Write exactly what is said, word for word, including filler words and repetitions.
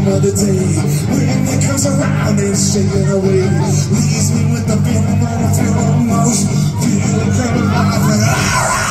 another day. When it comes around, it's shaking away. Leaves me with the feeling that I feel almost. Feeling kind of life.